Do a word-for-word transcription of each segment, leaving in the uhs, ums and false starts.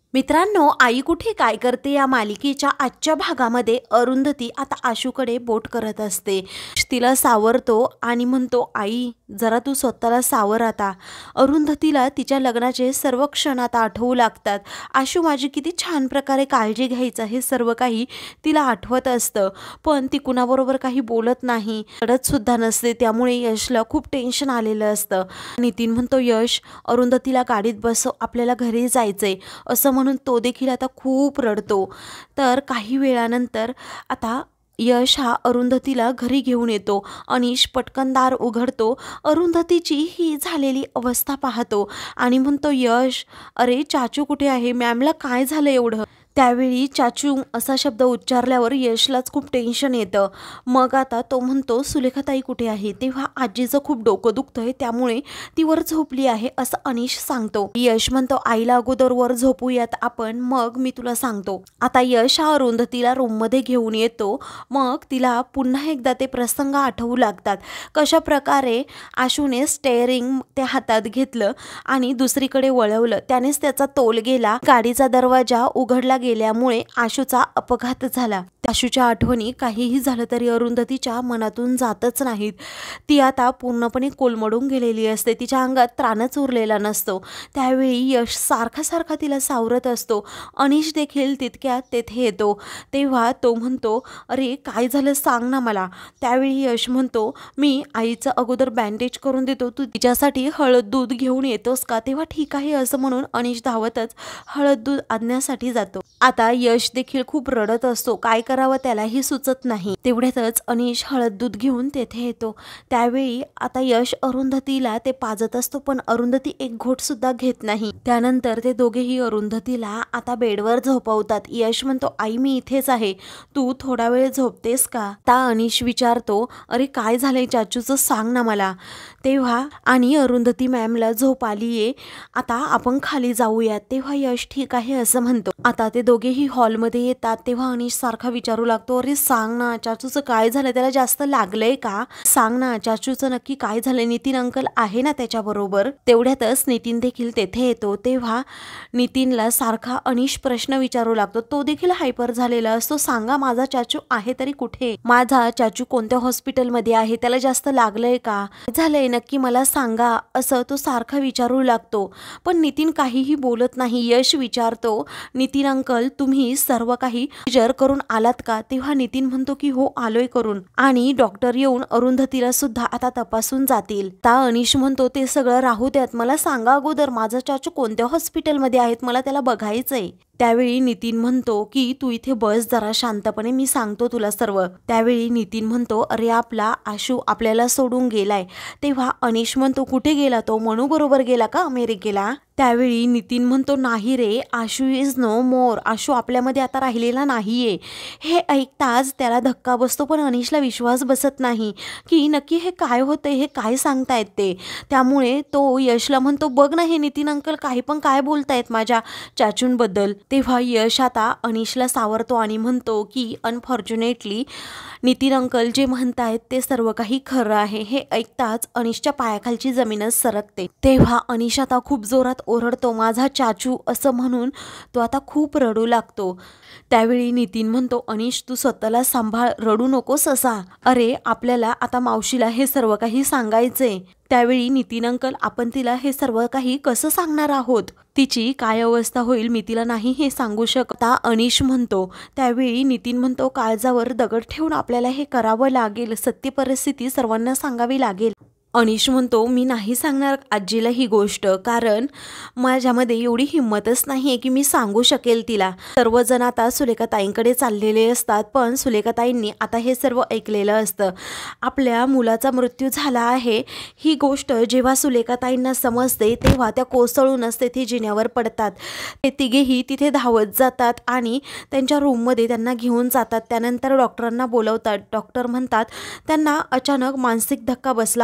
मित्रांनो, आई कुठे काय करते या मालिकेच्या आजच्या भागामध्ये अरुंधती आता आशूकडे बोट करत असते. तिला सावरतो आणि म्हणतो, आई जरा तू स्वतःला सावर आता. अरुंधतीला तिच्या लग्नाचे सर्व क्षण आता आठवू लागतात. आशू माझी किती छान प्रकारे काळजी घ्यायचं हे सर्व काही तिला आठवत असतं, पण ती कुणाबरोबर काही बोलत नाही, रडत सुद्धा नसते. त्यामुळे यशला खूप टेन्शन आलेलं असतं. नितीन म्हणतो, यश अरुंधतीला गाडीत बसव, आपल्याला घरी जायचंय असं म्हणून तो देखील आता खूप रडतो. तर काही वेळानंतर आता यश हा अरुंधतीला घरी घेऊन येतो. अनिश पटकन दार उघडतो, अरुंधतीची ही झालेली अवस्था पाहतो आणि म्हणतो, यश अरे चाचू कुठे आहे, मॅमला काय झालं एवढं. त्यावेळी चाचू असा शब्द उच्चारल्यावर यशलाच खूप टेन्शन येतं. मग आता तो म्हणतो, सुलेखाताई कुठे आहे. तेव्हा आजीचं खूप डोकं दुखतं आहे, त्यामुळे ती वर झोपली आहे असं अनिश सांगतो. यश म्हणतो, आईला अगोदर वर झोपूयात आपण, मग मी तुला सांगतो. आता यश हा अरुंधतीला रूममध्ये घेऊन येतो. मग तिला पुन्हा एकदा ते प्रसंग आठवू लागतात. कशा प्रकारे आशूने स्टेअरिंग ते हातात घेतलं आणि दुसरीकडे वळवलं, त्यानेच त्याचा तोल गेला. गाडीचा दरवाजा उघडला गेल्यामुळे आशूचा अपघात झाला. आशूच्या आठवणी काहीही झालं तरी अरुंधतीच्या मनातून जातच नाहीत. ती आता पूर्णपणे कोलमडून गेलेली असते. तिच्या अंगात त्राणच उरलेला नसतो. त्यावेळी यश सारखा सारखा तिला सावरत असतो. अनिश देखील तितक्यात तेथे येतो. तेव्हा तो म्हणतो, अरे काय झालं सांग ना मला. त्यावेळी यश म्हणतो, मी आईचं अगोदर बँडेज करून देतो, तू तिच्यासाठी हळद दूध घेऊन येतोस का. तेव्हा ठीक आहे असं म्हणून अनिश धावतच हळद दूध आणण्यासाठी जातो. आता यश देखील खूप रडत असतो. काय करावं त्यालाही सुचत नाही. तेवढ्यातच अनिश हळद दूध घेऊन तेथे येतो. त्यावेळी आता यश अरुंधतीला ते पाजत असतो, पण अरुंधती एक घोट सुद्धा घेत नाही. त्यानंतर ते दोघेही अरुंधतीला आता बेडवर झोपवतात. यश म्हणतो, आई मी इथेच आहे, तू थोडा वेळ झोपतेस का. आता अनिश विचारतो, अरे काय झालंय चाचूचं सांग ना मला. तेव्हा आणि अरुंधती मॅमला झोप आलीये, आता आपण खाली जाऊयात. तेव्हा यश ठीक आहे असं म्हणतो. आता ते दोघेही हॉलमध्ये येतात. तेव्हा अनिश सारखा विचारू लागतो, अरे सांग ना चाचूचं काय झालं, त्याला जास्त लागलंय का, सांग ना चाचूचं नक्की काय झालंय. नितीन अंकल आहे ना त्याच्याबरोबर. तेवढ्यातच नितीन देखील तेथे येतो. तेव्हा नितीनला सारखा अनिश प्रश्न विचारू लागतो. तो देखील हायपर झालेला असतो. सांगा माझा चाचू आहे तरी कुठे, माझा चाचू कोणत्या हॉस्पिटलमध्ये आहे, त्याला जास्त लागलंय का, झालंय नक्की मला सांगा असं तो सारखा विचारू लागतो. पण नितीन काहीही बोलत नाही. यश विचारतो, नितीन अंकल तुम्ही सर्व काही जर करून आलात का. तेव्हा नितीन म्हणतो की हो आलोय करून, आणि डॉक्टर येऊन अरुंधतीला सुद्धा आता तपासून जातील. ता अनिश म्हणतो, ते सगळं राहू द्यात, मला सांगा अगोदर माझा चाचू कोणत्या हॉस्पिटलमध्ये आहेत, मला त्याला बघायचंय. त्यावेळी नितीन म्हणतो की तू इथे बस जरा शांतपणे, मी सांगतो तुला सर्व. त्यावेळी नितीन म्हणतो, अरे आपला आशू आपल्याला सोडून गेलाय. तेव्हा अनिश म्हणतो, कुठे गेला तो, मनू बरोबर गेला का अमेरिकेला. त्यावेळी नितीन म्हणतो, नाही रे, Ashu is no more, Ashu आपल्यामध्ये आता राहिलेला नाहीये. हे ऐकताच त्याला धक्का बसतो, पण अनिशला विश्वास बसत नाही की नक्की हे काय होतंय, हे काय सांगतायत ते. त्यामुळे तो यशला म्हणतो, बघ ना हे नितीन अंकल काही पण काय बोलतायत माझ्या चाचूंबद्दल. तेव्हा यश आता अनिशला सावरतो आणि म्हणतो की अनफॉर्च्युनेटली नितीन अंकल जे म्हणतायत ते सर्व काही खरं आहे. हे ऐकताच अनिशच्या पायाखालची जमीनच सरकते. तेव्हा अनिश आता खूप जोरात ओरडतो, माझा चाचू असं म्हणून तो आता खूप रडू लागतो. त्यावेळी नितीन म्हणतो, अनिश तू स्वतःला सांभाळ, रडू नकोस असा. अरे आपल्याला आता मावशीला हे सर्व काही सांगायचंय. त्यावेळी नितीन अंकल, आपण तिला हे सर्व काही कसं सांगणार आहोत, तिची काय अवस्था होईल मी तिला नाही हे सांगू शकता अनिश म्हणतो. त्यावेळी नितीन म्हणतो, काळजावर दगड ठेवून आपल्याला हे करावं लागेल, सत्य परिस्थिती सर्वांना सांगावी लागेल. अनिश म्हणतो, मी नाही सांगणार आजीला ही गोष्ट, कारण माझ्यामध्ये एवढी हिंमतच नाही आहे की मी सांगू शकेल तिला. सर्वजण आता सुलेखाताईंकडे चाललेले असतात, पण सुलेखाताईंनी आता हे सर्व ऐकलेलं असतं. आपल्या मुलाचा मृत्यू झाला आहे ही गोष्ट जेव्हा सुलेखाताईंना समजते तेव्हा त्या कोसळूनच तेथे जिन्यावर पडतात. ते तिघेही तिथे धावत जातात आणि त्यांच्या रूममध्ये त्यांना घेऊन जातात. त्यानंतर डॉक्टरांना बोलवतात. डॉक्टर म्हणतात त्यांना अचानक मानसिक धक्का बसला आहे आणि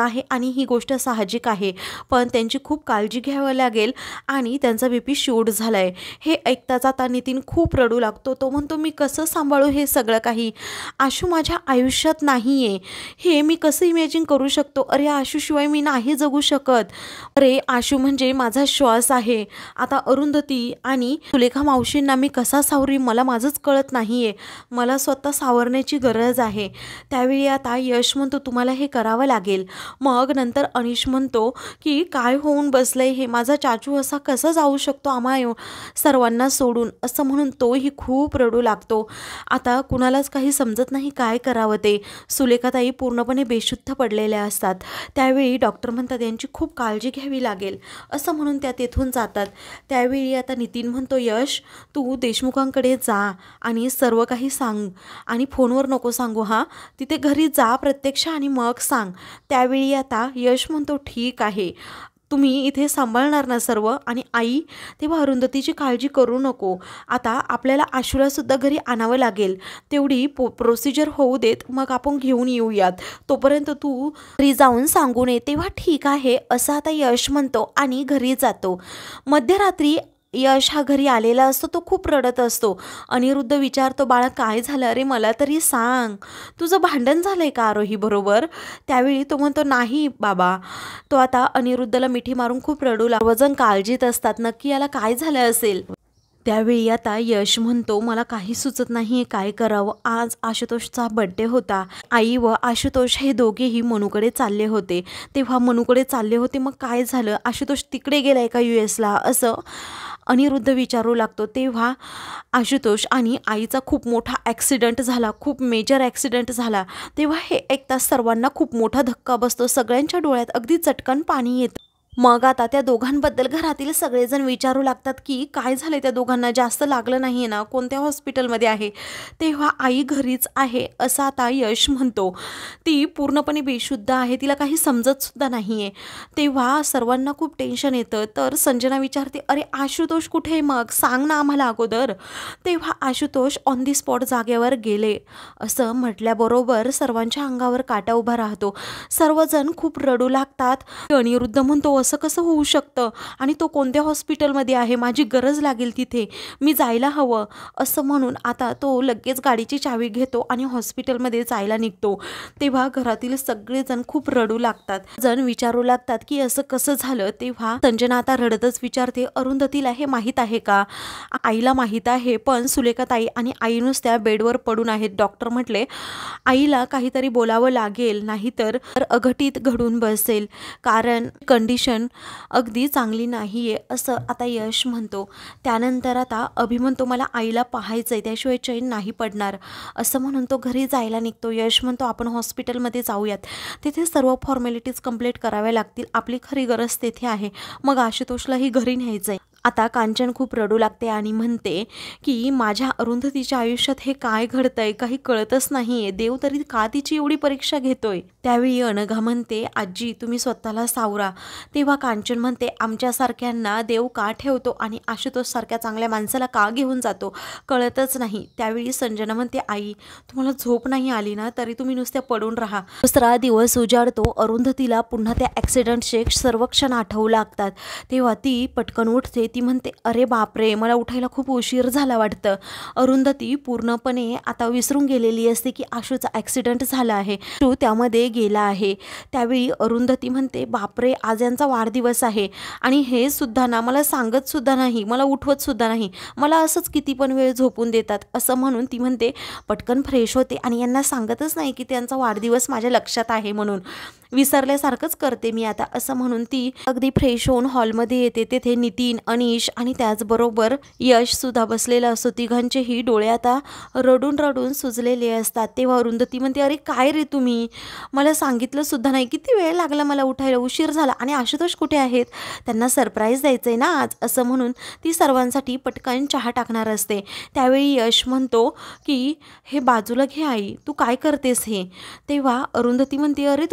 आणि ही गोष्ट साहजिक आहे, पण त्यांची खूप काळजी घ्यावी लागेल आणि त्यांचा बी पी शूट झाला आहे. हे ऐकताच आता नितीन खूप रडू लागतो. तो म्हणतो, मी कसं सांभाळू हे सगळं काही? आशू माझ्या आयुष्यात नाही आहे, हे मी कसं इमॅजिन करू शकतो? अरे आशूशिवाय मी नाही जगू शकत. अरे आशू म्हणजे माझा श्वास आहे. आता अरुंधती आणि सुलेखा मावशींना मी कसा सावरी मला माझंच कळत नाही आहे. मला स्वतः सावरण्याची गरज आहे. त्यावेळी आता यश म्हणतो, तुम्हाला हे करावं लागेल. मग नंतर अनिश म्हणतो की काय होऊन बसलंय हे, माझा चाचू असा कसा जाऊ शकतो आम्हा सर्वांना सोडून, असं म्हणून तोही खूप रडू लागतो. आता कुणालाच काही समजत नाही काय करावं ते. सुलेखाताई पूर्णपणे बेशुद्ध पडलेल्या असतात. त्यावेळी डॉक्टर म्हणतात यांची खूप काळजी घ्यावी लागेल, असं म्हणून त्या तेथून जातात. त्यावेळी आता नितीन म्हणतो, यश तू देशमुखांकडे जा आणि सर्व काही सांग आणि फोनवर नको सांगू, हां तिथे घरी जा प्रत्यक्ष आणि मग सांग. त्यावेळी आता यश म्हणतो, ठीक आहे, तुम्ही इथे सांभाळणार ना सर्व? आणि आई, तेव्हा अरुंधतीची काळजी करू नको. आता आपल्याला आशूलासुद्धा घरी आणावं लागेल, तेवढी पो प्रोसिजर होऊ देत, मग आपण घेऊन येऊयात. तोपर्यंत तू घरी जाऊन सांगू नये. तेव्हा ठीक आहे असं आता यश म्हणतो आणि घरी जातो. मध्यरात्री यश हा घरी आलेला असतो. तो खूप रडत असतो. अनिरुद्ध विचारतो, बाळा काय झालं? अरे मला तरी सांग, तुझं भांडण झालंय का आरोही बरोबर? त्यावेळी तो म्हणतो, नाही बाबा. तो आता अनिरुद्धला मिठी मारून खूप रडू लागतो. सर्वजण काळजीत असतात, नक्की याला काय झालं असेल. त्यावेळी आता यश म्हणतो, मला काही सुचत नाही आहे काय करावं. आज आशुतोषचा बड्डे होता. आई व आशुतोष हे दोघेही मनूकडे चालले होते. तेव्हा मनूकडे चालले होते, मग काय झालं? आशुतोष तिकडे गेलाय का यू एसला, असं अनिरुद्ध विचारू लागतो. तेव्हा आशुतोष आणि आईचा खूप मोठा ॲक्सिडेंट झाला, खूप मेजर ॲक्सिडेंट झाला. तेव्हा हे ऐकताच सर्वांना खूप मोठा धक्का बसतो. सगळ्यांच्या डोळ्यात अगदी चटकन पाणी येतं. मग आता त्या दोघांबद्दल घरातील सगळेजण विचारू लागतात की काय झाले त्या दोघांना, जास्त लागलं नाही आहे ना, कोणत्या हॉस्पिटलमध्ये आहे? तेव्हा आई घरीच आहे असं आता यश म्हणतो. ती पूर्णपणे बेशुद्ध आहे, तिला काही समजतसुद्धा नाही आहे. तेव्हा सर्वांना खूप टेन्शन येतं. तर संजना विचारते, अरे आशुतोष कुठे, मग सांग ना आम्हाला अगोदर. तेव्हा आशुतोष ऑन दी स्पॉट जागेवर गेले असं म्हटल्याबरोबर सर्वांच्या अंगावर काटा उभा राहतो. सर्वजण खूप रडू लागतात. अनिरुद्ध म्हणतो, असं कसं होऊ शकतं? आणि तो कोणत्या हॉस्पिटलमध्ये आहे? माझी गरज लागेल तिथे, मी जायला हवं, असं म्हणून आता तो लगेच गाडीची चावी घेतो आणि हॉस्पिटलमध्ये जायला निघतो. तेव्हा घरातील सगळेजण खूप रडू लागतात. जण विचारू लागतात की असं कसं झालं. तेव्हा संजना आता रडतच विचारते, अरुंधतीला हे माहीत आहे का? आईला माहीत आहे, पण सुलेखाताई आणि आई नुसत्या बेडवर पडून आहेत. डॉक्टर म्हटले आईला काहीतरी बोलावं लागेल, नाहीतर अघटित घडून बसेल, कारण कंडिशन अगदी चांगली नाही आहे, असं आता यश म्हणतो. त्यानंतर आता अभि म्हणतो, मला आईला पाहायचं आहे, त्याशिवाय चैन नाही पडणार, असं म्हणून तो घरी जायला निघतो. यश म्हणतो, आपण हॉस्पिटलमध्ये जाऊयात, तिथे सर्व फॉर्मॅलिटीज कंप्लीट कराव्या लागतील, आपली खरी गरज तेथे आहे. मग आशुतोषलाही घरी न्यायचं आहे. आता कांचन खूप रडू लागते आणि म्हणते की माझ्या अरुंधतीच्या आयुष्यात हे काय घडतंय, काही कळतच नाही आहे, देव तरी का तिची एवढी परीक्षा घेतोय. त्यावेळी अनघा म्हणते, आजी तुम्ही स्वतःला सावरा. तेव्हा कांचन म्हणते, आमच्यासारख्यांना देव का ठेवतो आणि आशुतोष सारख्या चांगल्या माणसाला का घेऊन जातो, कळतच नाही. त्यावेळी संजना म्हणते, आई तुम्हाला झोप नाही आली ना, तरी तुम्ही नुसत्या पडून राहा. दुसरा दिवस उजाडतो. अरुंधतीला पुन्हा त्या ॲक्सिडेंटचे सर्व क्षण आठवू लागतात. तेव्हा ती पटकन उठते. ती म्हणते, अरे बापरे, मला उठायला खूप उशीर झाला वाटतं. अरुंधती पूर्णपणे आता विसरून गेलेली असते की आशूचा ॲक्सिडेंट झाला आहे, आशू त्यामध्ये गेला आहे. त्यावेळी अरुंधती म्हणते, बापरे आज यांचा वाढदिवस आहे आणि हे सुद्धा ना मला सांगत सुद्धा नाही, मला उठवत सुद्धा नाही, मला असंच किती पण वेळ झोपून देतात, असं म्हणून ती म्हणते पटकन फ्रेश होते आणि यांना सांगतच नाही की त्यांचा वाढदिवस माझ्या लक्षात आहे, म्हणून विसरल्यासारखंच करते मी आता, असं म्हणून ती अगदी फ्रेश होऊन हॉलमध्ये येते. तेथे नितीन, अनिश आणि त्याचबरोबर यश सुद्धा बसलेला असतो. तिघांचेही डोळे आता रडून रडून सुजलेले असतात. तेव्हा अरुंधती म्हणते, अरे काय रे तुम्ही, मला सांगितलं सुद्धा नाही, किती वेळ लागला मला उठायला, उशीर झाला, आणि आशुतोष कुठे आहेत, त्यांना सरप्राईज द्यायचं आहे ना आज, असं म्हणून ती सर्वांसाठी पटकन चहा टाकणार असते. त्यावेळी यश म्हणतो की हे बाजूला घे आई, तू काय करतेस हे. तेव्हा अरुंधती म्हणते, अरे तुमच्यासाठी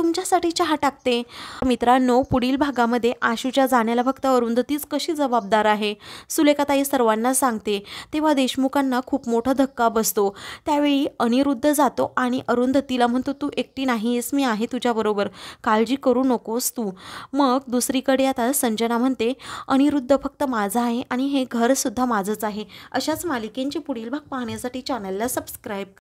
चहा टाकते. मित्रांनो, पुढील भागामध्ये आशूच्या जाण्याला फक्त अरुंधतीच कशी जबाबदार आहे सुलेखाताई सर्वांना सांगते. तेव्हा देशमुखांना खूप मोठा धक्का बसतो. त्यावेळी अनिरुद्ध जातो आणि अरुंधतीला म्हणतो, तू एकटी नाहीयेस, मी आहे तुझ्याबरोबर, काळजी करू नकोस तू. मग दुसरीकडे आता संजना म्हणते, अनिरुद्ध फक्त माझा आहे आणि हे घरसुद्धा माझंच आहे. अशाच मालिकेंचे पुढील भाग पाहण्यासाठी चॅनलला सबस्क्राईब